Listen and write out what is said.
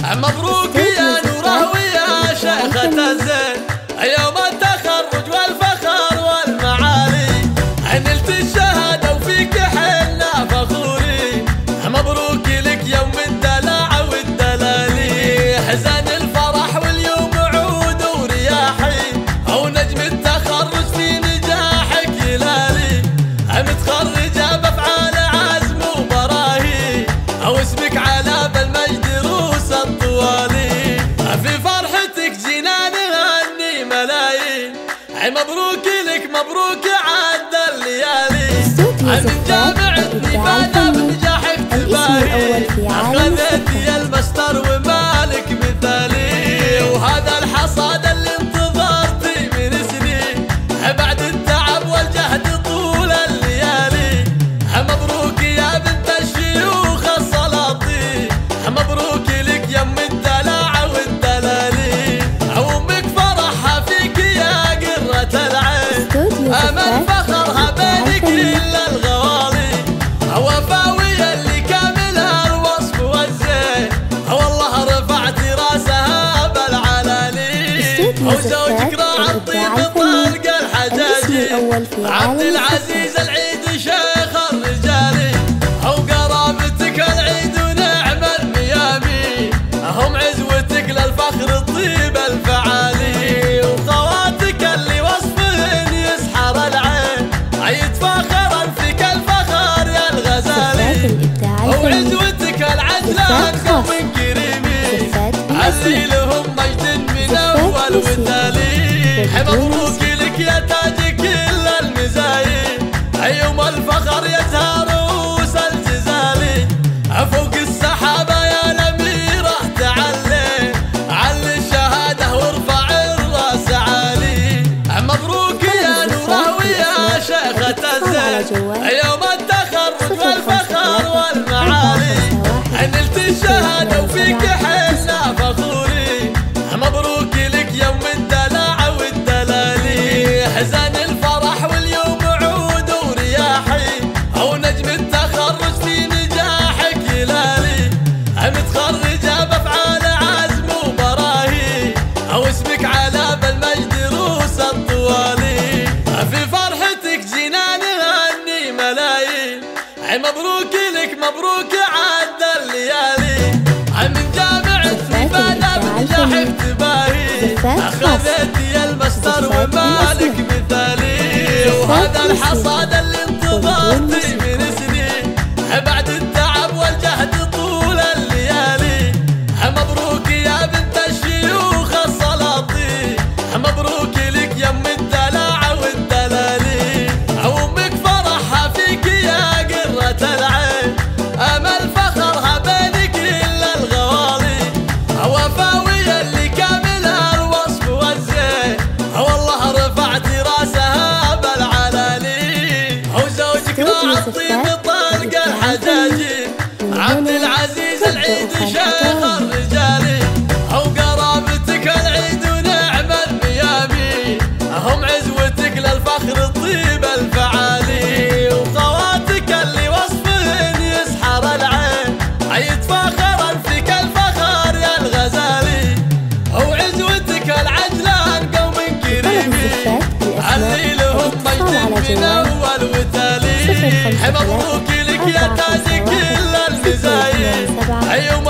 مبروك يا نوره ويا شيخة الزين، يوم التخرج والفخر والمعالي، نلت الشهادة وفيك حنا فخورين. مبروك لك يوم الدلع والدلالي، حزن الفرح واليوم عود ورياحي، او نجم التخرج في نجاحك يلالي، متخرجة بافعال عزم وبراهي، او اسمك على بالمجد روس الطوالي، في فرحتك جينا نهني ملايين. مبروك لك مبروك عد الليالي، من جامعة نفادة بنجاحك تباهي، اخذتي المستر ومالك مثالي، وهذا الحصاد اللي انتظرتي من سنين، بعد التعب والجهد طول الليالي. مبروك يا بنت الشيوخ السلاطين، مبروك لك يم الدلع والدلالي، امك فرحها فيك يا قرة العين، امل فخرها بينك الا الغوالي، وفاوية اللي كاملها الوصف والزين، والله رفعتي راسها بالعلالي، وزوجك راعى الطيب طلق الحجاجي، عبد العزيز العيد شيخ الرجالي، وقرابتك العيد ونعم الميامي، هم عزوتك للفخر الطيب الفعالي، وخواتك اللي وصفهن يسحر العين، يتفاخرن فيك الفخر يا الغزالي، وعزوتك العجلان قوم كريمي، علي لهم مجد من اول وتالي. مبروك لك يا تاج كل المزايين، يوم الفخر يزهر روس الجزالي، فوق السحابة يا الأميرة تعلي، علي الشهادة وارفع الراس عالي. مبروك يا نوره ويا شيخة الزين، يوم التخرج والفخر والمعالي، نلت الشهادة وفيك حنا فخورين. مبروك لك يوم الدلع والدلالي، حزن الفرح واليوم عود ورياحي، او نجم التخرج في نجاحك يلالي، متخرجة بافعال عزم وبراهي، او اسمك على بالمجد روس الطوالي، في فرحتك جينا نهني ملايين. مبروك لك مبروك عد الليالي، من جامعة نفادة بنجاحك تباهي، اخذتي المستر ومالك مثالي، وهذا الحصاد اللي انتظرتي من سنين، بعد التعب والجهد طول الليالي. مبروك يا بنت الشيوخ السلاطين، مبروك لك يم الدلع والدلالي، امك فرحها فيك يا قرة العين، امل فخرها بينك الا الغوالي، وفاوية اللي كاملها الوصف والزين، والله رفعتي راسها بالعلالي، وزوجك راعى الطيب طلق الحجاجي، عبد العزيز العيد شيخ الرجالي، وقرابتك العيد ونعم الميامي، هم عزوتك للفخر الطيب الفعالي، وخواتك اللي وصفهن يسحر العين، يتفاخرن فيك الفخر يا الغزالي، وعزوتك العجلان قوم كريمي، علي لهم مجد من اول وتالي. مبروك لك يا تاج كل المزايين، يوم